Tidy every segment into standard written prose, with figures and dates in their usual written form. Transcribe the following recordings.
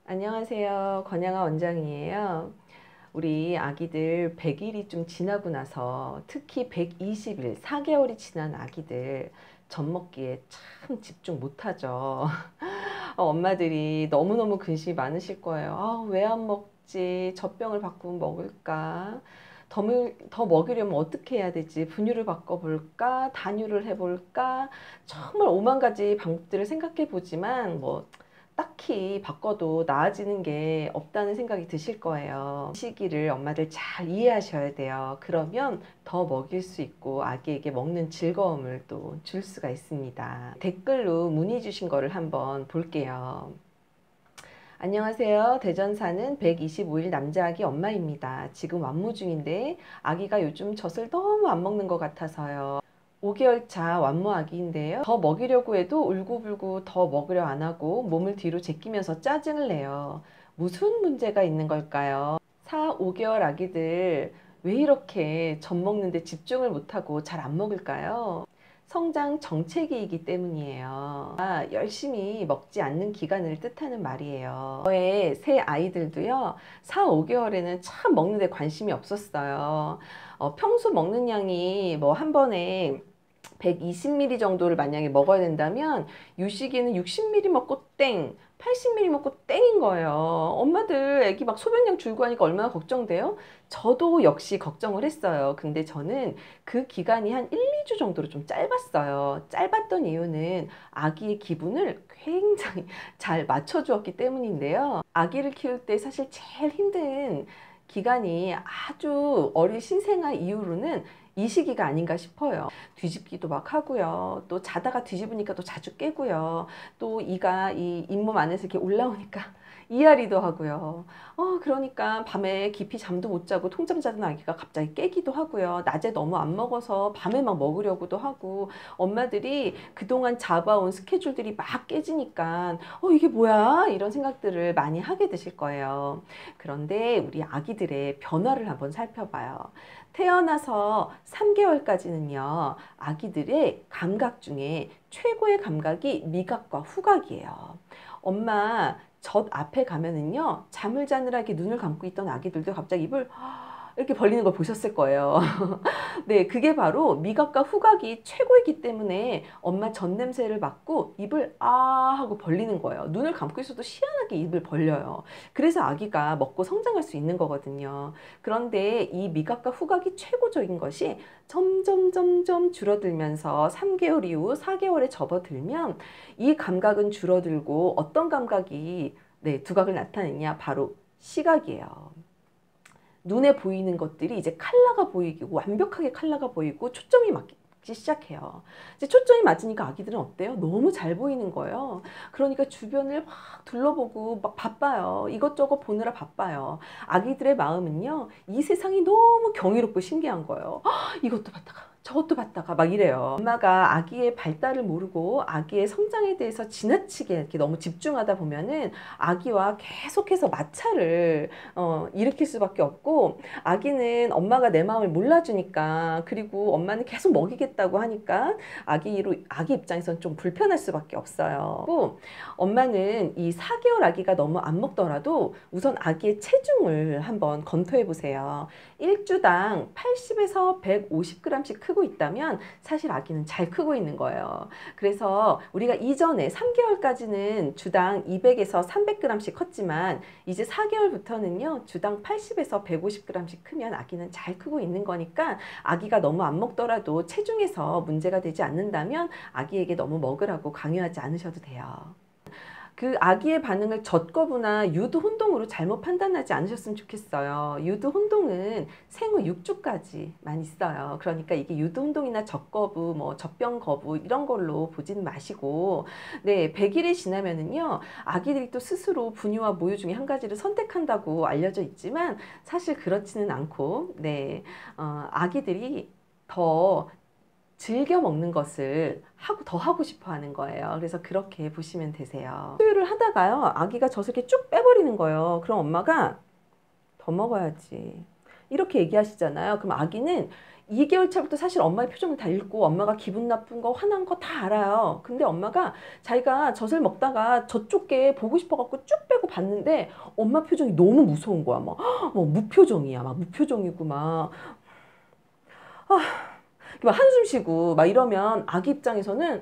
안녕하세요. 권양아 원장이에요. 우리 아기들 100일이 좀 지나고 나서 특히 120일, 4개월이 지난 아기들 젖 먹기에 참 집중 못하죠. 엄마들이 너무너무 근심이 많으실 거예요. 왜 안 먹지? 젖병을 바꾸면 먹을까? 더 먹이려면 어떻게 해야 되지? 분유를 바꿔볼까? 단유를 해볼까? 정말 오만 가지 방법들을 생각해 보지만 딱히 바꿔도 나아지는 게 없다는 생각이 드실 거예요. 이 시기를 엄마들 잘 이해하셔야 돼요. 그러면 더 먹일 수 있고 아기에게 먹는 즐거움을 또 줄 수가 있습니다. 댓글로 문의 주신 거를 한번 볼게요. 안녕하세요. 대전 사는 125일 남자 아기 엄마입니다. 지금 완무 중인데 아기가 요즘 젖을 너무 안 먹는 것 같아서요. 5개월 차 완무 아기인데요. 더 먹이려고 해도 울고불고 더 먹으려 안 하고 몸을 뒤로 제끼면서 짜증을 내요. 무슨 문제가 있는 걸까요? 4, 5개월 아기들 왜 이렇게 젖 먹는데 집중을 못하고 잘 안 먹을까요? 성장 정체기이기 때문이에요. 열심히 먹지 않는 기간을 뜻하는 말이에요. 저의 새 아이들도요, 4, 5개월에는 참 먹는데 관심이 없었어요. 평소 먹는 양이 한 번에 120ml 정도를 만약에 먹어야 된다면 이 시기에는 60ml 먹고 땡, 80ml 먹고 땡인 거예요. 엄마들 애기 막 소변량 줄고 하니까 얼마나 걱정돼요? 저도 역시 걱정을 했어요. 근데 저는 그 기간이 한 1, 2주 정도로 좀 짧았어요. 짧았던 이유는 아기의 기분을 굉장히 잘 맞춰주었기 때문인데요. 아기를 키울 때 사실 제일 힘든 기간이 아주 어린 신생아 이후로는 이 시기가 아닌가 싶어요. 뒤집기도 막 하고요. 또 자다가 뒤집으니까 또 자주 깨고요. 또 이가 이 잇몸 안에서 이렇게 올라오니까 이앓이도 하고요. 그러니까 밤에 깊이 잠도 못 자고 통잠 자던 아기가 갑자기 깨기도 하고요. 낮에 너무 안 먹어서 밤에 막 먹으려고도 하고 엄마들이 그동안 잡아온 스케줄들이 막 깨지니까 이게 뭐야? 이런 생각들을 많이 하게 되실 거예요. 그런데 우리 아기들의 변화를 한번 살펴봐요. 태어나서 3개월까지는요, 아기들의 감각 중에 최고의 감각이 미각과 후각이에요. 엄마 젖 앞에 가면은요, 잠을 자느라 이렇게 눈을 감고 있던 아기들도 갑자기 입을 이렇게 벌리는 걸 보셨을 거예요. 네, 그게 바로 미각과 후각이 최고이기 때문에 엄마 젖 냄새를 맡고 입을 하고 벌리는 거예요. 눈을 감고 있어도 희한하게 입을 벌려요. 그래서 아기가 먹고 성장할 수 있는 거거든요. 그런데 이 미각과 후각이 최고적인 것이 점점 줄어들면서 3개월 이후 4개월에 접어들면 이 감각은 줄어들고 어떤 감각이 두각을 나타내냐? 바로 시각이에요. 눈에 보이는 것들이 이제 컬러가 보이고 완벽하게 컬러가 보이고 초점이 맞기 시작해요. 이제 초점이 맞으니까 아기들은 어때요? 너무 잘 보이는 거예요. 그러니까 주변을 막 둘러보고 막 바빠요. 이것저것 보느라 바빠요. 아기들의 마음은요, 이 세상이 너무 경이롭고 신기한 거예요. 이것도 봤다가 저것도 봤다가 막 이래요. 엄마가 아기의 발달을 모르고 아기의 성장에 대해서 지나치게 이렇게 너무 집중하다 보면은 아기와 계속해서 마찰을 일으킬 수밖에 없고, 아기는 엄마가 내 마음을 몰라주니까, 그리고 엄마는 계속 먹이겠다고 하니까 아기 입장에서는 좀 불편할 수밖에 없어요. 그리고 엄마는 이 4개월 아기가 너무 안 먹더라도 우선 아기의 체중을 한번 검토해 보세요. 1주당 80에서 150g씩 크고 있다면 사실 아기는 잘 크고 있는 거예요. 그래서 우리가 이전에 3개월까지는 주당 200에서 300g씩 컸지만 이제 4개월부터는요, 주당 80에서 150g씩 크면 아기는 잘 크고 있는 거니까 아기가 너무 안 먹더라도 체중에서 문제가 되지 않는다면 아기에게 너무 먹으라고 강요하지 않으셔도 돼요. 그 아기의 반응을 젖거부나 유두 혼동으로 잘못 판단하지 않으셨으면 좋겠어요. 유두 혼동은 생후 6주까지만 있어요. 그러니까 이게 유두 혼동이나 젖거부, 젖병 거부 이런 걸로 보지는 마시고, 100일이 지나면은요, 아기들이 또 스스로 분유와 모유 중에 한 가지를 선택한다고 알려져 있지만 사실 그렇지는 않고, 아기들이 더 즐겨 먹는 것을 더 하고 싶어 하는 거예요. 그래서 그렇게 보시면 되세요. 수유를 하다가요, 아기가 젖을 이렇게 쭉 빼버리는 거예요. 그럼 엄마가 더 먹어야지 이렇게 얘기하시잖아요. 그럼 아기는 2개월 차부터 사실 엄마의 표정을 다 읽고 엄마가 기분 나쁜 거, 화난 거 다 알아요. 근데 엄마가 자기가 젖을 먹다가 저쪽 게 보고 싶어갖고 쭉 빼고 봤는데 엄마 표정이 너무 무서운 거야. 막, 무표정이야. 막 무표정이고 막, 막 한숨 쉬고 막 이러면 아기 입장에서는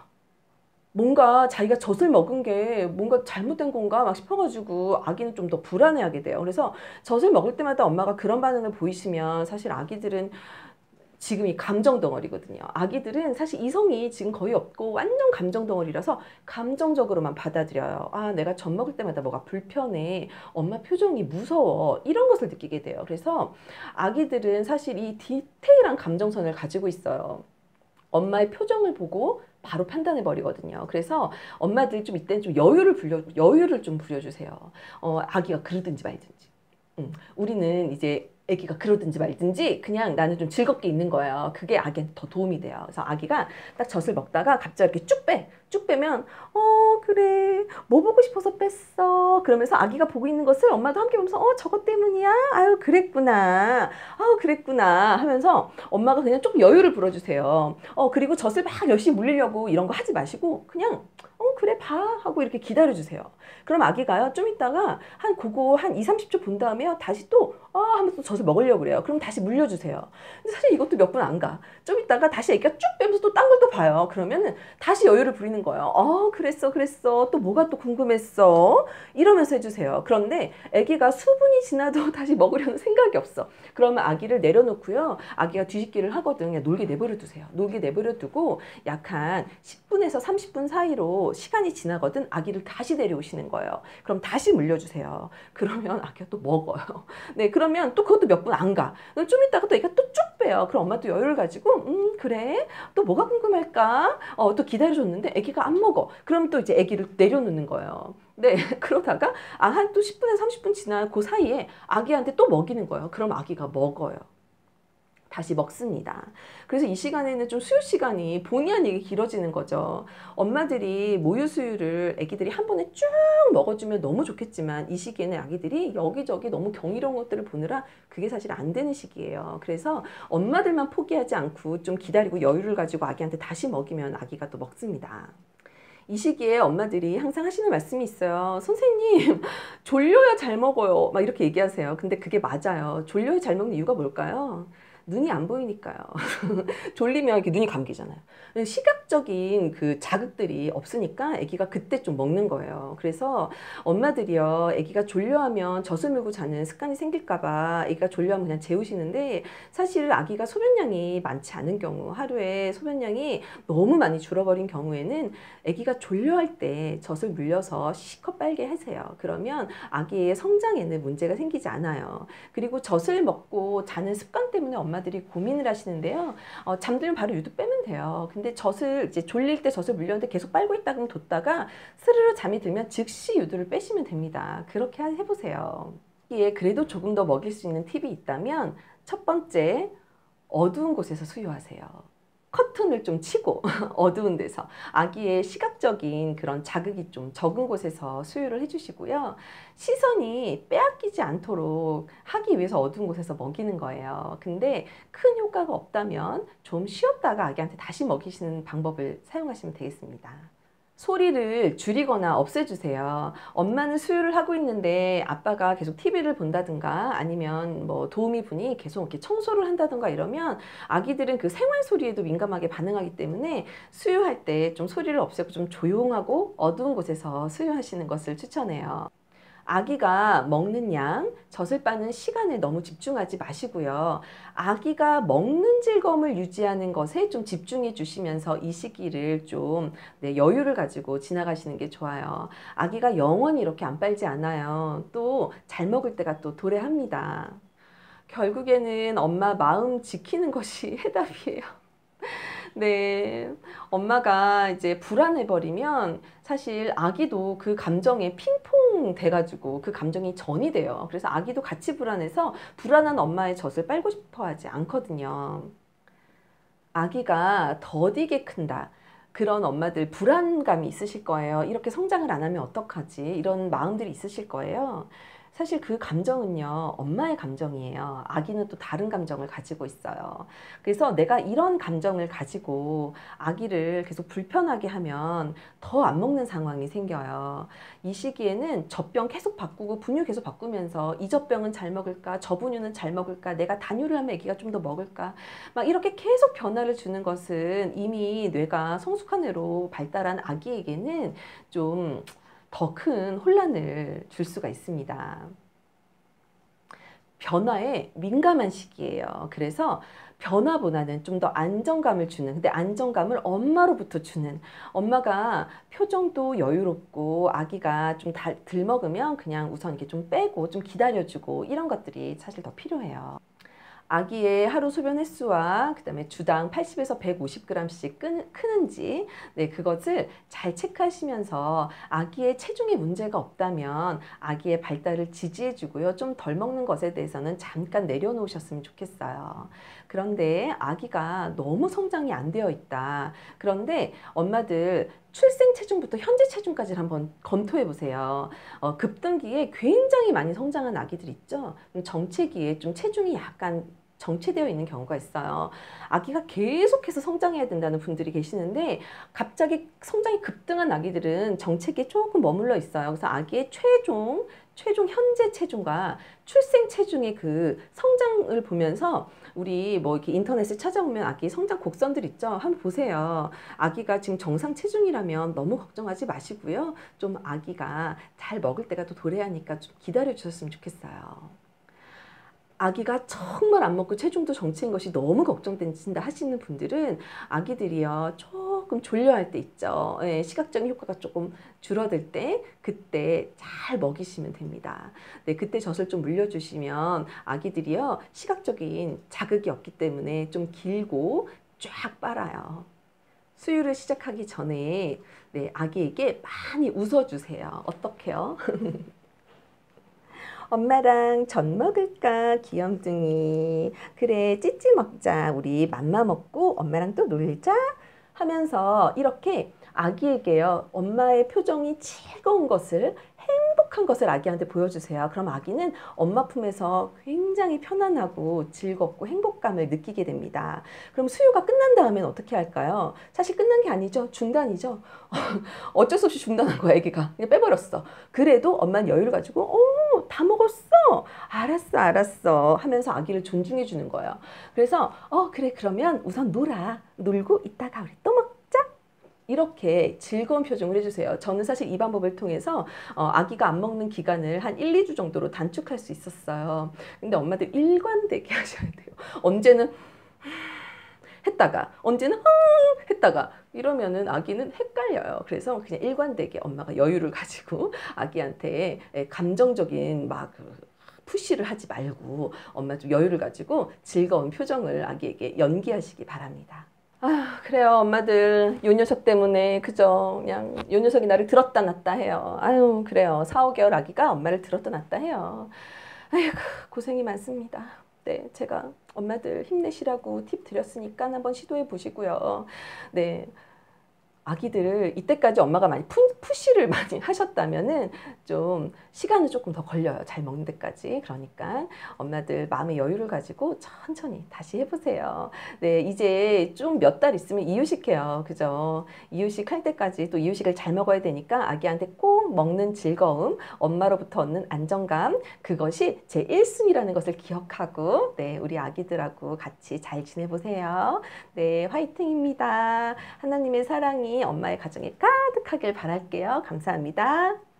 뭔가 자기가 젖을 먹은 게 뭔가 잘못된 건가 막 싶어가지고 아기는 좀 더 불안해하게 돼요. 그래서 젖을 먹을 때마다 엄마가 그런 반응을 보이시면 사실 아기들은 지금 이 감정 덩어리거든요. 아기들은 사실 이성이 지금 거의 없고 완전 감정 덩어리라서 감정적으로만 받아들여요. 아, 내가 젖 먹을 때마다 뭐가 불편해. 엄마 표정이 무서워. 이런 것을 느끼게 돼요. 그래서 아기들은 사실 이 디테일한 감정선을 가지고 있어요. 엄마의 표정을 보고 바로 판단해 버리거든요. 그래서 엄마들 좀 이때는 좀 여유를 좀 부려주세요. 아기가 그러든지 말든지. 우리는 이제 아기가 그러든지 말든지 그냥 나는 좀 즐겁게 있는 거예요. 그게 아기한테 더 도움이 돼요. 그래서 아기가 딱 젖을 먹다가 갑자기 이렇게 쭉 빼. 쭉 빼면 그래 뭐 보고 싶어서 뺐어. 그러면서 아기가 보고 있는 것을 엄마도 함께 보면서 저것 때문이야? 아유 그랬구나. 아유 그랬구나 하면서 엄마가 그냥 조금 여유를 불어주세요. 그리고 젖을 막 열심히 물리려고 이런 거 하지 마시고 그냥 그래 봐 하고 이렇게 기다려주세요. 그럼 아기가요 좀 있다가 그거 한 2, 30초 본 다음에요 다시 또 하면서 또 젖을 먹으려고 그래요. 그럼 다시 물려주세요. 근데 사실 이것도 몇 분 안 가. 좀 있다가 다시 아기가 쭉 빼면서 또 딴 걸 또 봐요. 그러면은 다시 여유를 부리는 거예요. 그랬어. 또 뭐가 또 궁금했어? 이러면서 해주세요. 그런데 아기가 수분이 지나도 다시 먹으려는 생각이 없어. 그러면 아기를 내려놓고요. 아기가 뒤집기를 하거든. 그냥 놀게 내버려 두세요. 놀게 내버려 두고 약 한 10분에서 30분 사이로 시간이 지나거든 아기를 다시 데려오시는 거예요. 그럼 다시 물려주세요. 그러면 아기가 또 먹어요. 네, 그러면 또 그것도 몇 분 안 가. 좀 있다가 또 애가 또 쭉 빼요. 그럼 엄마 또 여유를 가지고, 그래? 또 뭐가 궁금할까? 또 기다려줬는데 애기가 안 먹어. 그럼 또 이제 애기를 내려놓는 거예요. 네, 그러다가, 한 또 10분에서 30분 지난 그 사이에 아기한테 또 먹이는 거예요. 그럼 아기가 먹어요. 다시 먹습니다. 그래서 이 시간에는 좀 수유 시간이 본의 아니게 길어지는 거죠. 엄마들이 모유 수유를 아기들이 한 번에 쭉 먹어주면 너무 좋겠지만 이 시기에는 아기들이 여기저기 너무 경이로운 것들을 보느라 그게 사실 안 되는 시기예요. 그래서 엄마들만 포기하지 않고 좀 기다리고 여유를 가지고 아기한테 다시 먹이면 아기가 또 먹습니다. 이 시기에 엄마들이 항상 하시는 말씀이 있어요. 선생님, 졸려야 잘 먹어요. 막 이렇게 얘기하세요. 근데 그게 맞아요. 졸려야 잘 먹는 이유가 뭘까요? 눈이 안 보이니까요. 졸리면 이렇게 눈이 감기잖아요. 시각적인 그 자극들이 없으니까 아기가 그때 좀 먹는 거예요. 그래서 엄마들이요, 아기가 졸려하면 젖을 물고 자는 습관이 생길까봐 아기가 졸려하면 그냥 재우시는데 사실 아기가 소변량이 많지 않은 경우, 하루에 소변량이 너무 많이 줄어버린 경우에는 아기가 졸려할 때 젖을 물려서 실컷 빨게 하세요. 그러면 아기의 성장에는 문제가 생기지 않아요. 그리고 젖을 먹고 자는 습관 때문에 엄마들이 고민을 하시는데요. 잠들면 바로 유두 빼면 돼요. 근데 젖을 이제 졸릴 때 젖을 물렸는데 계속 빨고 있다 그러면 뒀다가 스르르 잠이 들면 즉시 유두를 빼시면 됩니다. 그렇게 해보세요. 여기에 그래도 조금 더 먹일 수 있는 팁이 있다면 첫 번째, 어두운 곳에서 수유하세요. 커튼을 좀 치고 어두운 데서 아기의 시각적인 그런 자극이 좀 적은 곳에서 수유를 해주시고요. 시선이 빼앗기지 않도록 하기 위해서 어두운 곳에서 먹이는 거예요. 근데 큰 효과가 없다면 좀 쉬었다가 아기한테 다시 먹이시는 방법을 사용하시면 되겠습니다. 소리를 줄이거나 없애주세요. 엄마는 수유를 하고 있는데 아빠가 계속 TV를 본다든가 아니면 뭐 도우미 분이 계속 이렇게 청소를 한다든가 이러면 아기들은 그 생활 소리에도 민감하게 반응하기 때문에 수유할 때 좀 소리를 없애고 좀 조용하고 어두운 곳에서 수유하시는 것을 추천해요. 아기가 먹는 양, 젖을 빠는 시간에 너무 집중하지 마시고요. 아기가 먹는 즐거움을 유지하는 것에 좀 집중해 주시면서 이 시기를 좀 여유를 가지고 지나가시는 게 좋아요. 아기가 영원히 이렇게 안 빨지 않아요. 또 잘 먹을 때가 또 도래합니다. 결국에는 엄마 마음 지키는 것이 해답이에요. 네, 엄마가 이제 불안해버리면 사실 아기도 그 감정에 핑퐁 돼가지고 그 감정이 전이 돼요. 그래서 아기도 같이 불안해서 불안한 엄마의 젖을 빨고 싶어 하지 않거든요. 아기가 더디게 큰다. 그런 엄마들 불안감이 있으실 거예요. 이렇게 성장을 안 하면 어떡하지? 이런 마음들이 있으실 거예요. 사실 그 감정은요, 엄마의 감정이에요. 아기는 또 다른 감정을 가지고 있어요. 그래서 내가 이런 감정을 가지고 아기를 계속 불편하게 하면 더 안 먹는 상황이 생겨요. 이 시기에는 젖병 계속 바꾸고 분유 계속 바꾸면서 이 젖병은 잘 먹을까, 저 분유는 잘 먹을까, 내가 단유를 하면 아기가 좀 더 먹을까, 막 이렇게 계속 변화를 주는 것은 이미 뇌가 성숙한 뇌로 발달한 아기에게는 좀 더 큰 혼란을 줄 수가 있습니다. 변화에 민감한 시기예요. 그래서 변화보다는 좀 더 안정감을 주는, 근데 안정감을 엄마로부터 주는, 엄마가 표정도 여유롭고 아기가 좀 덜 먹으면 그냥 우선 이렇게 좀 빼고 좀 기다려주고 이런 것들이 사실 더 필요해요. 아기의 하루 소변 횟수와 그다음에 주당 80에서 150g씩 크는지, 네, 그것을 잘 체크하시면서 아기의 체중에 문제가 없다면 아기의 발달을 지지해 주고요. 좀 덜 먹는 것에 대해서는 잠깐 내려놓으셨으면 좋겠어요. 그런데 아기가 너무 성장이 안 되어 있다. 그런데 엄마들 출생 체중부터 현재 체중까지 한번 검토해 보세요. 급등기에 굉장히 많이 성장한 아기들 있죠. 정체기에 좀 체중이 약간 정체되어 있는 경우가 있어요. 아기가 계속해서 성장해야 된다는 분들이 계시는데 갑자기 성장이 급등한 아기들은 정체기에 조금 머물러 있어요. 그래서 아기의 최종 현재 체중과 출생 체중의 그 성장을 보면서 우리 뭐 이렇게 인터넷에 찾아보면 아기 성장 곡선들 있죠. 한번 보세요. 아기가 지금 정상 체중이라면 너무 걱정하지 마시고요. 좀 아기가 잘 먹을 때가 또 도래하니까 좀 기다려 주셨으면 좋겠어요. 아기가 정말 안 먹고 체중도 정체인 것이 너무 걱정된다 하시는 분들은 아기들이요 조금 졸려할 때 있죠. 예, 시각적인 효과가 조금 줄어들 때 그때 잘 먹이시면 됩니다. 네, 그때 젖을 좀 물려주시면 아기들이요 시각적인 자극이 없기 때문에 좀 길고 쫙 빨아요. 수유를 시작하기 전에 네, 아기에게 많이 웃어주세요. 어떻게요? 엄마랑 젖 먹을까 귀염둥이, 그래 찌찌 먹자, 우리 맘마 먹고 엄마랑 또 놀자 하면서 이렇게 아기에게요 엄마의 표정이 즐거운 것을, 행복한 것을 아기한테 보여주세요. 그럼 아기는 엄마 품에서 굉장히 편안하고 즐겁고 행복감을 느끼게 됩니다. 그럼 수유가 끝난 다음엔 어떻게 할까요? 사실 끝난 게 아니죠. 중단이죠. 어쩔 수 없이 중단한 거야. 아기가 그냥 빼버렸어. 그래도 엄마는 여유를 가지고 다 먹었어. 알았어, 알았어 하면서 아기를 존중해 주는 거예요. 그래서 그래 그러면 우선 놀고 이따가 우리 또 먹자. 이렇게 즐거운 표정을 해주세요. 저는 사실 이 방법을 통해서 아기가 안 먹는 기간을 한 1, 2주 정도로 단축할 수 있었어요. 근데 엄마들 일관되게 하셔야 돼요. 언제는 했다가 언제는 했다가 이러면은 아기는 헷갈려요. 그래서 그냥 일관되게 엄마가 여유를 가지고 아기한테 감정적인 막 푸시를 하지 말고 엄마 좀 여유를 가지고 즐거운 표정을 아기에게 연기하시기 바랍니다. 아, 그래요. 엄마들 요 녀석 때문에 그저 그냥 요 녀석이 나를 들었다 놨다 해요. 아유, 그래요. 4, 5개월 아기가 엄마를 들었다 놨다 해요. 아이고, 고생이 많습니다. 네, 제가 엄마들 힘내시라고 팁 드렸으니까 한번 시도해 보시고요. 네. 아기들을 이때까지 엄마가 많이 푸시를 많이 하셨다면은 좀 시간은 조금 더 걸려요. 잘 먹는 데까지. 그러니까 엄마들 마음의 여유를 가지고 천천히 다시 해보세요. 네, 이제 좀 몇 달 있으면 이유식해요. 그죠? 이유식 할 때까지 또 이유식을 잘 먹어야 되니까 아기한테 꼭 먹는 즐거움, 엄마로부터 얻는 안정감, 그것이 제 1순위라는 것을 기억하고 네, 우리 아기들하고 같이 잘 지내보세요. 네, 화이팅입니다. 하나님의 사랑이 엄마의 가정에 가득하길 바랄게요. 감사합니다.